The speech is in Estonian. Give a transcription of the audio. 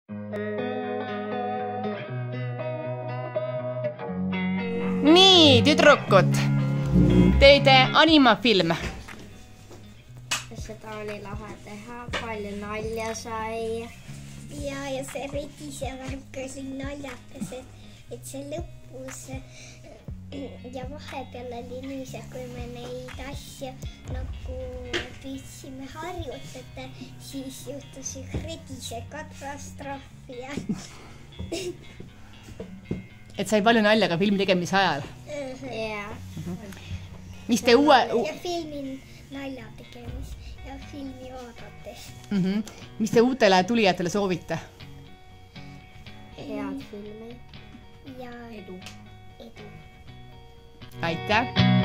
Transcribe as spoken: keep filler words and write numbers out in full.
Nii, tüdrukud, teide animafilm. Seda oli lahe teha, palju nalja sai. Ja, ja see redise värk oli naljakas, et, et see lõpus ja vahepeal oli nii see, kui me neid asju nagu püüdsime harjutada, siis juhtus üks redise katastroof ja Et sai palju nalja ka filmi tegemise ajal. Ja. Mis te uue... ja filmi nalja tegemis ja filmi vaadates. Mm -hmm. Mis te uutele tulijatele soovite? Head filmi. Ja edu. Edu. Aitäh!